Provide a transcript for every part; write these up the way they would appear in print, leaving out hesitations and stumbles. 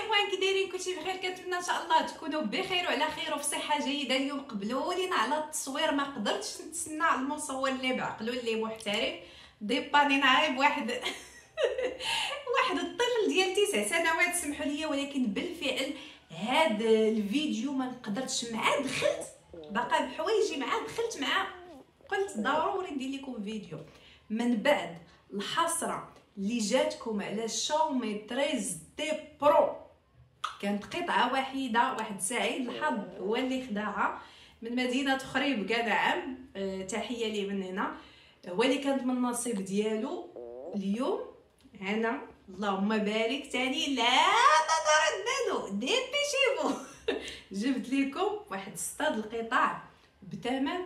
الاخوان، كي دايرين؟ كلشي بخير؟ كنتمنى ان شاء الله تكونوا بخير وعلى خير وفي صحه جيده. اليوم قبلوا لينا على التصوير، ما قدرتش نتسنى على المصور اللي بعقلو اللي محترف ديباني نعايب واحد واحد الطفل ديال 9 سنوات، سمحوا لي، ولكن بالفعل هذا الفيديو ما قدرتش معاه. دخلت باقا بحوايجي معاه، دخلت معاه قلت ضروري ندير لكم فيديو من بعد الحسره اللي جاتكم على شاومي 13 دي برو. كانت قطعه وحيده، واحد سعيد الحظ هو اللي خداها من مدينه خريب كاع نعم. تحيه ليه من هنا، هو اللي كانت من النصيب ديالو. اليوم هنا اللهم بارك تاني، لا تترددوا ديبيشيفو جبت لكم واحد 6 القطع بثمن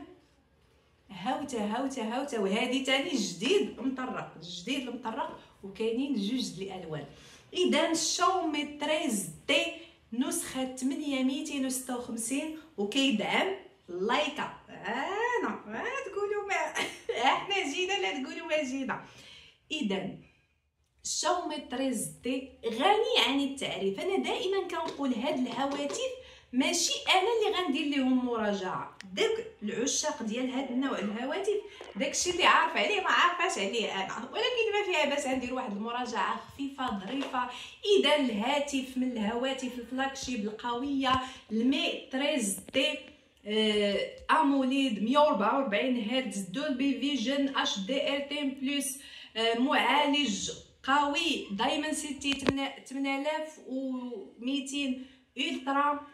هاوتا وهذه تاني جديد المطرق وكاينين جوج الالوان. اذا الشاومي 13 دي نسخه 8256 وكيدعم لايكا. انا تقولوا ما احنا جينا، لا تقولوا ما جينا. اذا الشاومي 13 دي غني عن التعريف. انا دائما كنقول هاد الهواتف ماشي انا اللي غندير لهم مراجعه، داك العشاق ديال هاد النوع الهواتف داكشي اللي عارف عليه ما عارفاش عليه انا، ولكن ما فيها باس ندير واحد المراجعه خفيفه ظريفه. اذا الهاتف من الهواتف الفلاكشيب القويه، المي 13 دي اموليد 144 هرتز، دولبي فيجن، اتش دي ار 10 بلس، معالج قوي دايمنسيتي 8200 الترا،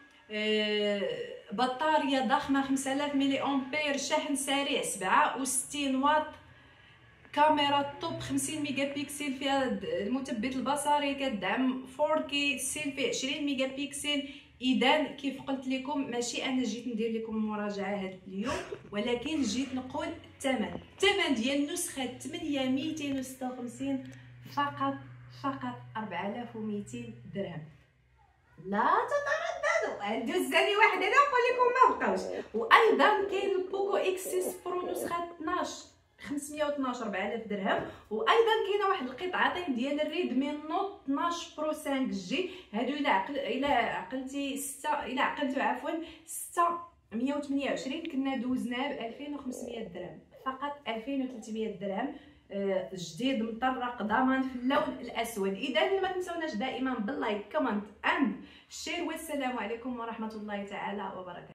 بطاريه ضخمه 5000 ملي امبير، شحن سريع 67 واط، كاميرا توب 50 ميجا بكسل، فيها المثبت البصري، كتدعم 4K، سيلفي 20 ميجا بكسل. اذا كيف قلت لكم ماشي انا جيت ندير لكم المراجعه هذا اليوم، ولكن جيت نقول الثمن ديال نسخه 8256 فقط 4200 درهم. لا تترددوا، ندوز ثاني واحد انا نقول لكم ما بقاوش. وايضا كاين البوكو اكس 6 برو نسخه 12 512 4000 درهم. وايضا كاينه واحد القطعتين ديال الريدمي نوت 12 برو 5 جي، هادو الى عقلتو عفوا 628 كنا دوزناه ب 2500 درهم، فقط 2300 درهم. جديد مطرق ضمان في اللون الاسود. اذا ما تنسوناش دائما باللايك كومنت اند شير، والسلام عليكم ورحمه الله تعالى وبركاته.